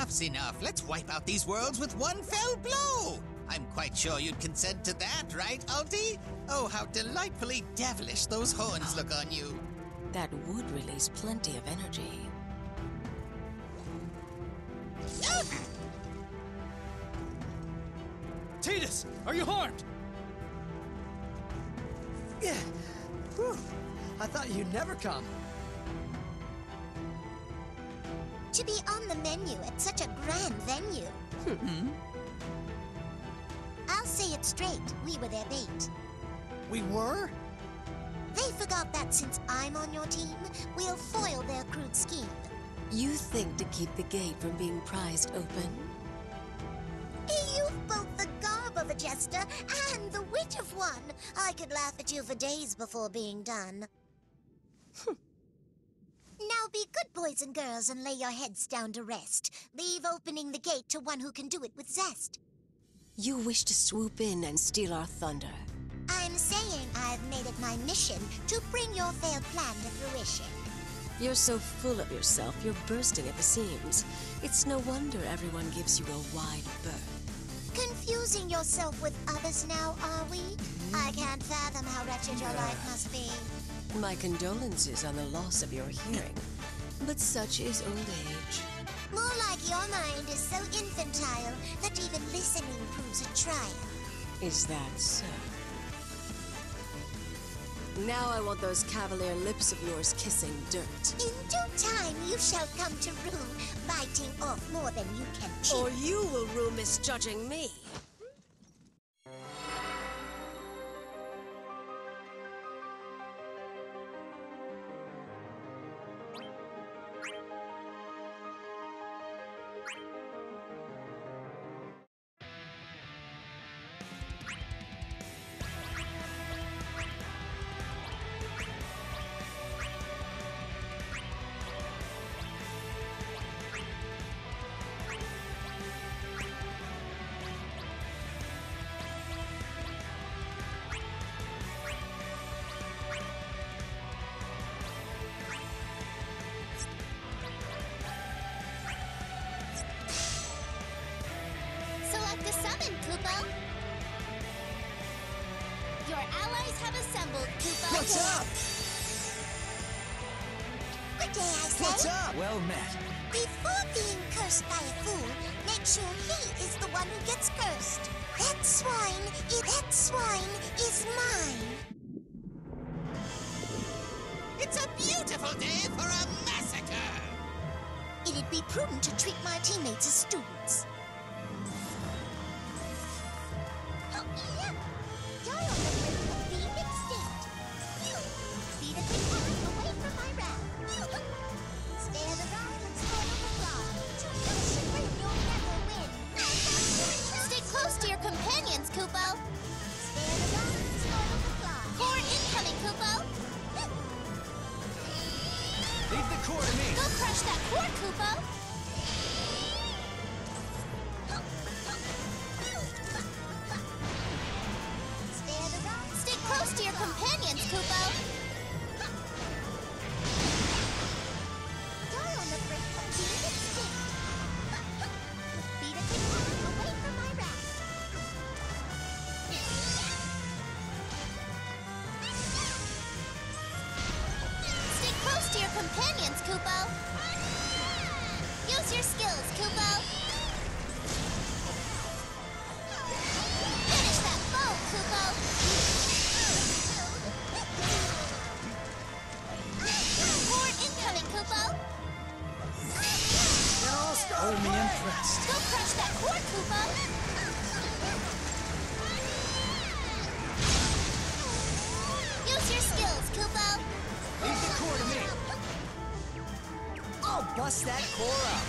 Enough's enough. Let's wipe out these worlds with one fell blow. I'm quite sure you'd consent to that, right, Alti? Oh, how delightfully devilish those horns look on you. That would release plenty of energy. Tidus, are you harmed? Yeah. Whew. I thought you'd never come. To be on the menu at such a grand venue. I'll say it straight, we were their bait. We were? They forgot that since I'm on your team, we'll foil their crude scheme. You think to keep the gate from being prized open? You've both the garb of a jester and the wit of one. I could laugh at you for days before being done. Now be good boys and girls and lay your heads down to rest. Leave opening the gate to one who can do it with zest. You wish to swoop in and steal our thunder. I'm saying I've made it my mission to bring your failed plan to fruition. You're so full of yourself, you're bursting at the seams. It's no wonder everyone gives you a wide berth. Confusing yourself with others now, are we? I can't fathom how wretched your life must be. My condolences on the loss of your hearing. But such is old age. More like your mind is so infantile that even listening proves a trial. Is that so? Now I want those cavalier lips of yours kissing dirt. In due time you shall come to rue, biting off more than you can chew. Or you will rue misjudging me. Select a summon, Kupo. Your allies have assembled, Kupo. What's up? Good day, I say. What's up? Well met. Before being cursed by a fool, make sure he is the one who gets cursed. That swine is mine. It's a beautiful day for a massacre. It'd be prudent to treat my teammates as students. Oh, yeah. You're on the brink of being extinct. Beat a quick path away from my wrath. Stare the wrath and spoil the claw. To your chagrin, you'll never win. Stay close to your companions, Kupo. Stare the wrath and spoil the claw. Core incoming, Kupo. Leave the core to me. Go crush that core, Kupo. Stay close to your companions, Kupo. You're on the brink of being extinct. Beat a quick path away from my wrath. Stay close to your companions, Kupo. Use your skills, Kupo. Finish that foe, Kupo. Horde incoming, Kupo. It all started. Only impressed. Go crush that horde, Kupo. Use your skills, Kupo. Leave the core to me. I'll bust that core up.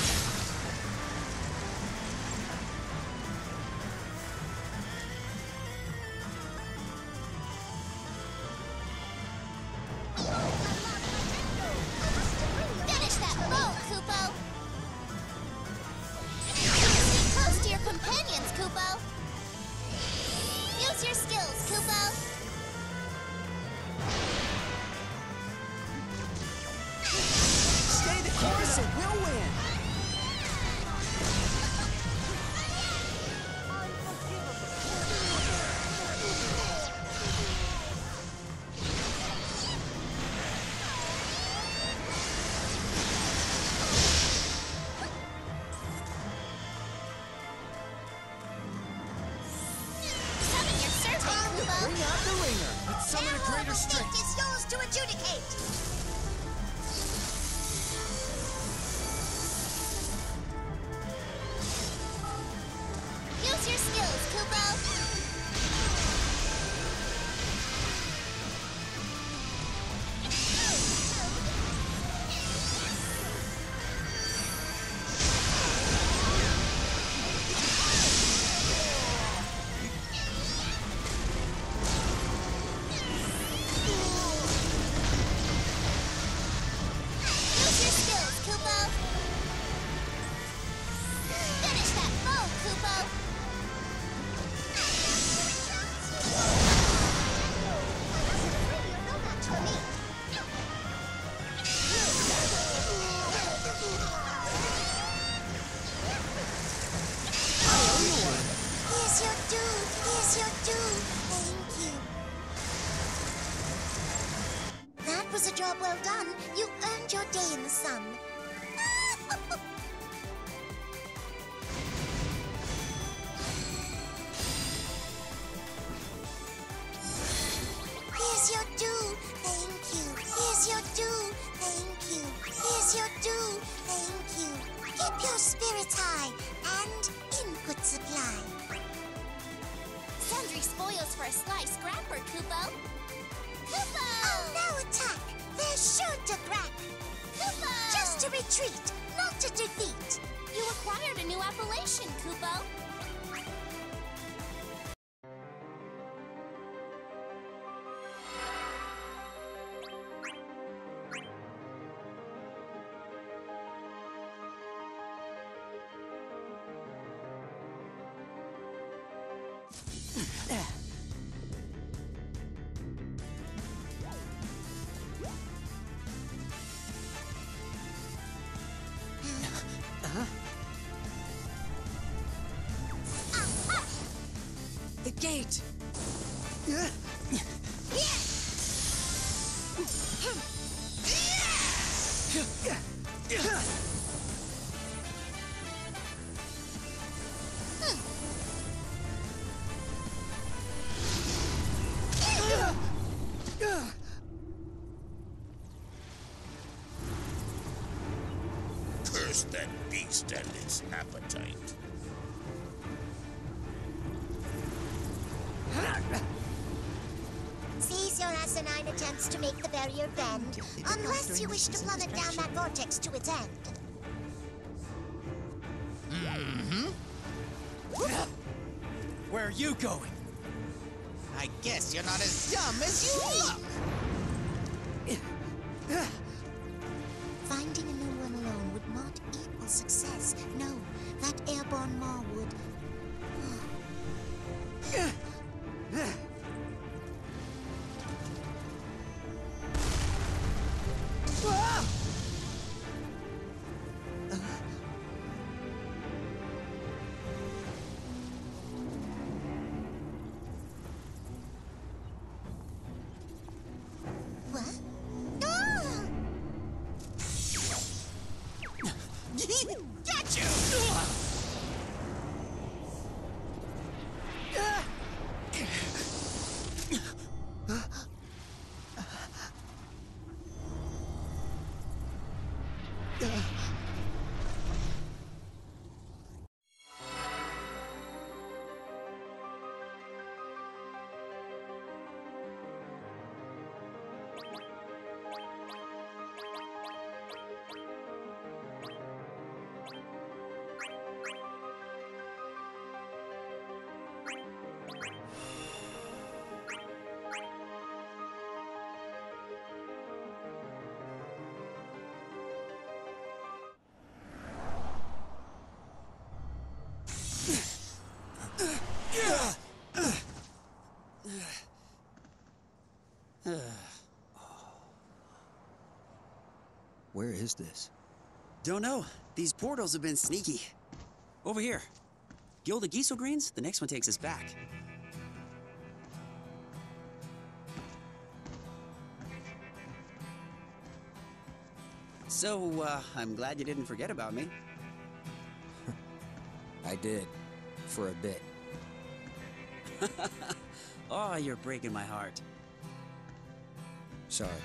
Finish that foe, Kupo. Stay close to your companions, Kupo. Use your skills, Kupo. Stay the course and we'll win. was a job well done. You earned your day in the sun. Here's your due. Thank you. Here's your due. Thank you. Here's your due. Thank you. Keep your spirits high and in good supply. Sundry spoils for a slice. Scrapper, Kupo. Kupo! Oh, now attack. They're sure to crack. Kupo! Just to retreat, not to defeat. You acquired a new appellation, Kupo. The gate! Curse that beast and its appetite. Cease your asinine attempts to make the barrier bend, unless you wish to plummet down that vortex to its end. Where are you going? I guess you're not as dumb as you look. Finding a new one alone would not equal success. No, that airborne maw would. What? Ah! Got you! Where is this? Don't know. These portals have been sneaky. Over here. Guild of Giesel Greens, the next one takes us back. So, I'm glad you didn't forget about me. I did. For a bit. Oh, you're breaking my heart. Sorry.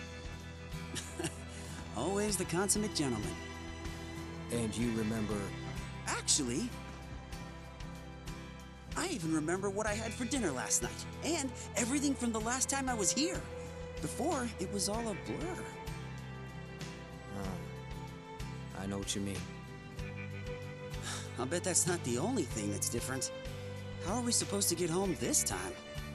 Always the consummate gentleman. And you remember... Actually, I even remember what I had for dinner last night. And everything from the last time I was here. Before, it was all a blur. I know what you mean. I'll bet that's not the only thing that's different. How are we supposed to get home this time?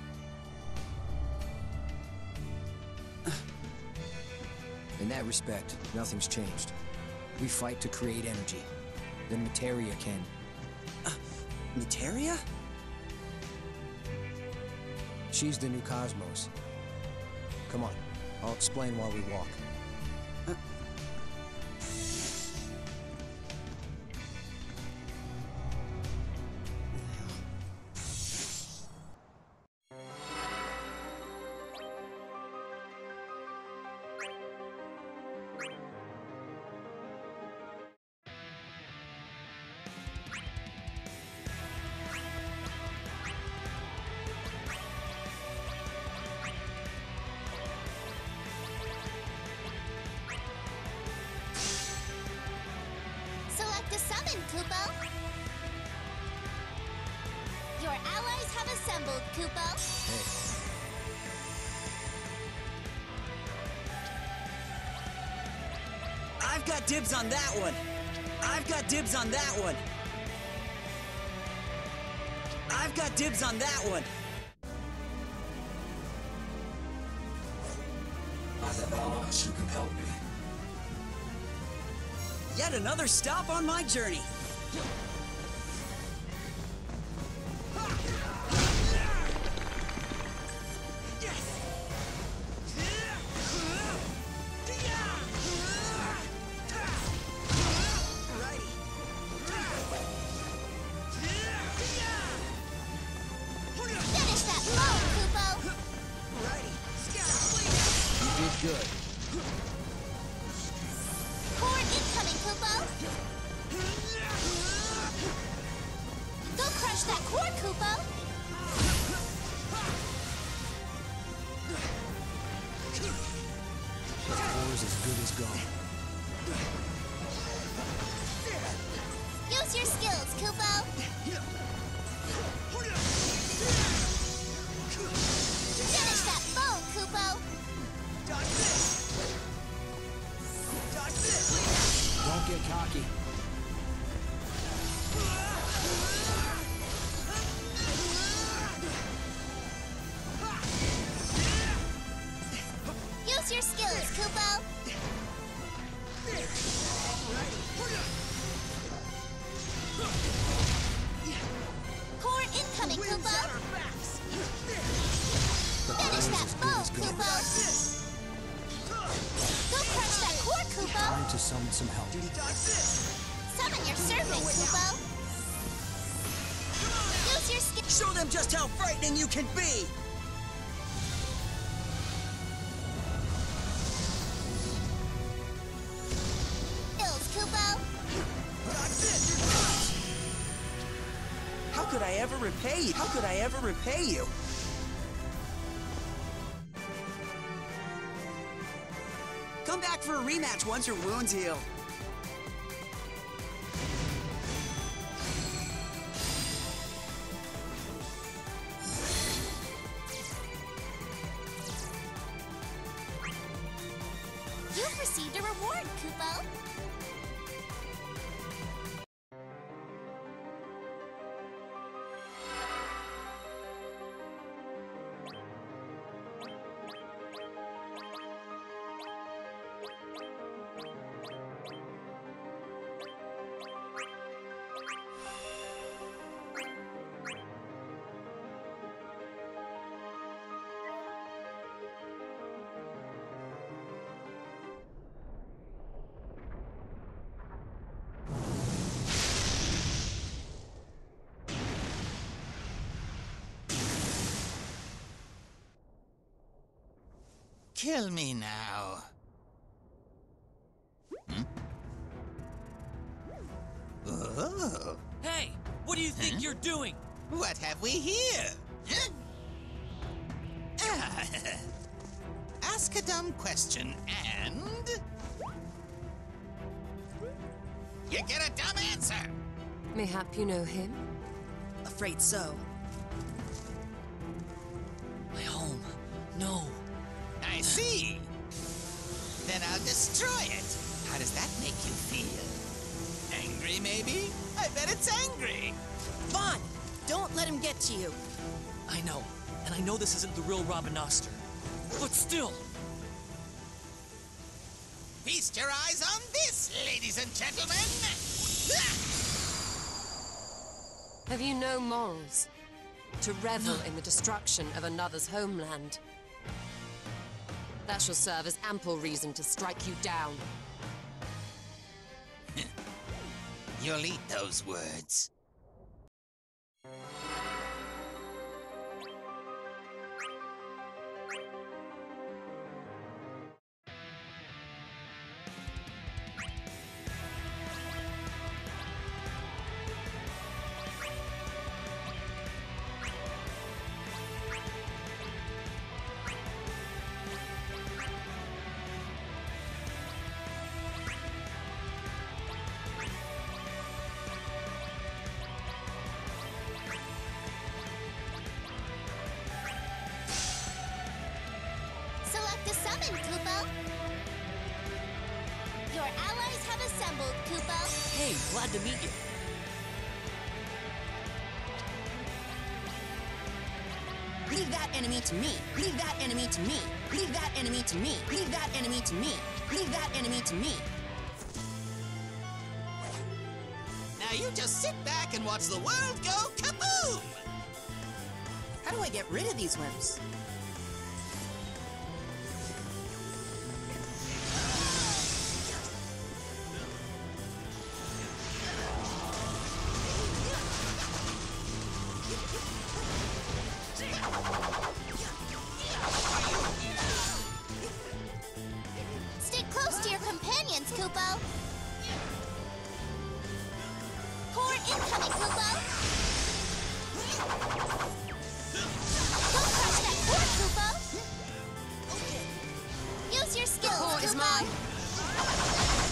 In that respect, nothing's changed. We fight to create energy. Then Materia can... Materia? She's the new Cosmos. Come on, I'll explain while we walk. assembled, Kupo. I've got dibs on that one. I've got dibs on that one. I've got dibs on that one. I have allies who can help me. Yet another stop on my journey. Finish that blow, Kupo. You did good. Core incoming, Kupo. Go crush that core, Kupo. The core's as good as gone. Use your skills, Kupo. Finish that bone, Kupo. Don't get cocky. Use your skills, Kupo. Core incoming, Kupo. Finish that bone, Kupo. Go crush that core, Kupo. Time to summon some help. Summon your servant, Kupo. Use your skills. Show them just how frightening you can be. Kupo. How could I ever repay you? How could I ever repay you? Come back for a rematch once your wounds heal. You've received a reward, Kupo. Kill me now. Oh, Hey, what do you think you're doing? what have we here? Huh? Ah, ask a dumb question and you get a dumb answer. Mayhap you know him? Afraid so. My home. No. I see. Then I'll destroy it. How does that make you feel? Angry, maybe? I bet it's angry. Vaughn, don't let him get to you. I know. And I know this isn't the real Robin Oster. But still. Feast your eyes on this, ladies and gentlemen. Have you no morals? To revel in the destruction of another's homeland? That shall serve as ample reason to strike you down. You'll eat those words. in, Kupo. Your allies have assembled, Kupo. Hey, glad to meet you. Leave that enemy to me. Leave that enemy to me. Leave that enemy to me. Leave that enemy to me. Leave that enemy to me. Now you just sit back and watch the world go kaboom! How do I get rid of these wimps? Stick close to your companions, Kupo. Core incoming, Kupo. Don't crush that core, Kupo. Use your skills, Core is Kupo. mine.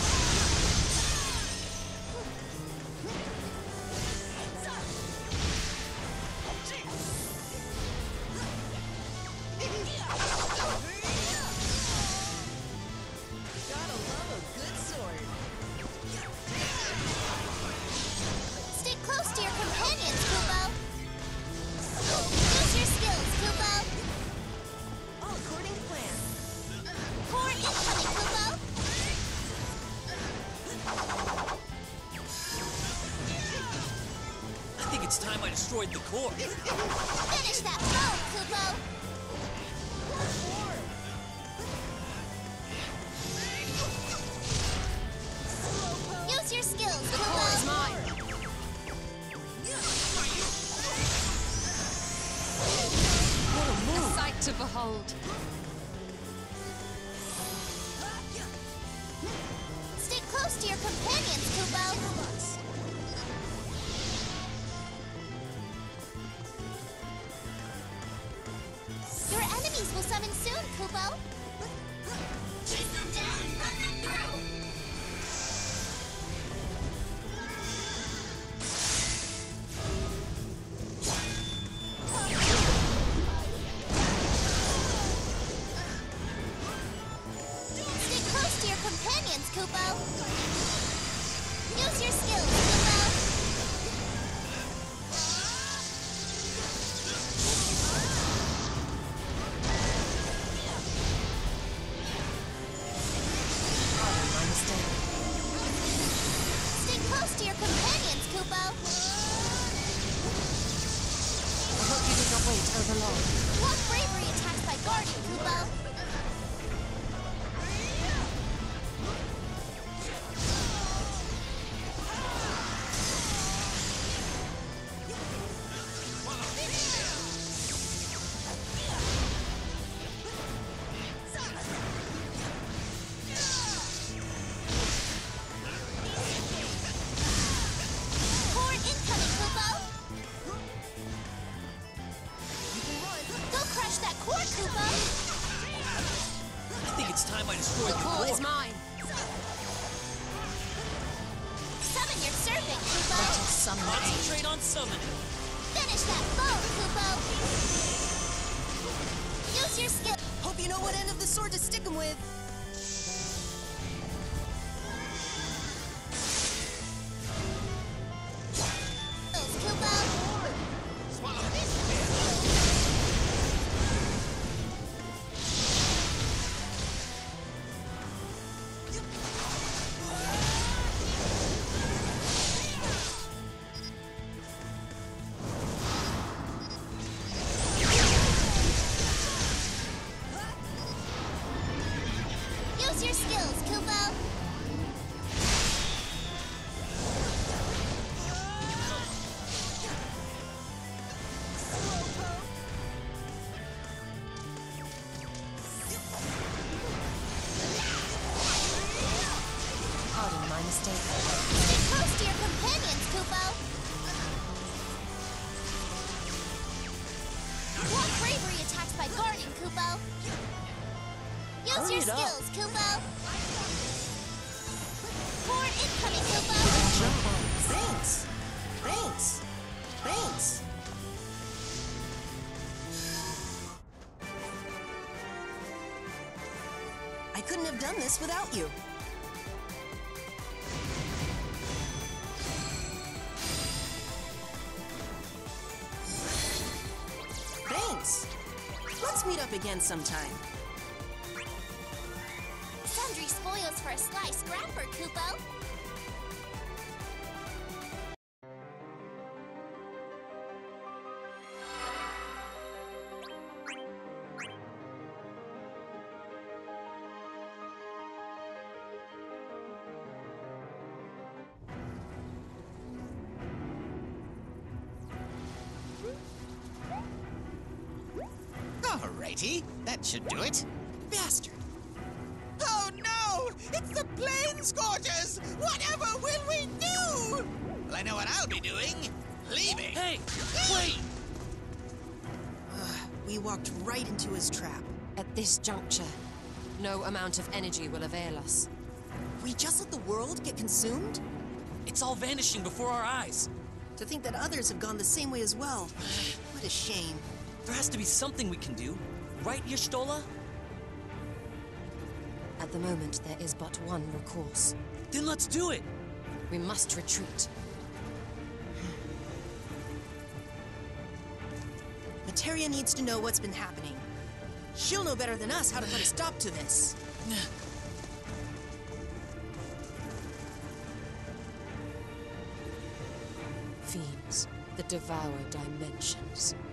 Stick close to your companions, Kupo. Use your skills, Kupo. All according to plan. Core incoming, Kupo. I think it's time I destroyed the core. Finish that blow, Kupo. Use your skills, The core is Kupo. mine. A sight to behold. Stick close to your companions, Kupo. Your enemies will summon soon, Kupo. Chase them down, run them through. Stick close to your companions, Kupo. Use your skills, Kupo. My mistake. Stick close to your companions, Kupo. I hope you did not wait over long. What bravery attacks by guarding, Kupo? Core incoming, Kupo. Go crush that core, Kupo. I think it's time I destroyed The the core core. is mine. Summon your serpent, Kupo. Concentrate on summoning. Finish that foe, Kupo. Use your skill. Hope you know what end of the sword to stick him with. Skills, Kupo. Use your skills, Kupo. Pardon my mistake. Stick close to your companions, Kupo. What bravery attacks by guarding, Kupo? Use Hurry your it up. skills, Kupo. Core incoming, Kupo. Thanks. Thanks. Thanks. couldn't have done this without you. Thanks. Let's meet up again sometime. Sundry spoils for a sly scrapper, Kupo. Alrighty, that should do it. Bastard. Oh no! It's the Planescorchers! Whatever will we do? Well, I know what I'll be doing. Leaving. Hey, wait! We walked right into his trap. At this juncture, no amount of energy will avail us. We just let the world get consumed? It's all vanishing before our eyes. To think that others have gone the same way as well. What a shame. There has to be something we can do. Right, Y'shtola? At the moment, there is but one recourse. Then let's do it! We must retreat. Materia needs to know what's been happening. She'll know better than us how to put a stop to this. Fiends that devour dimensions.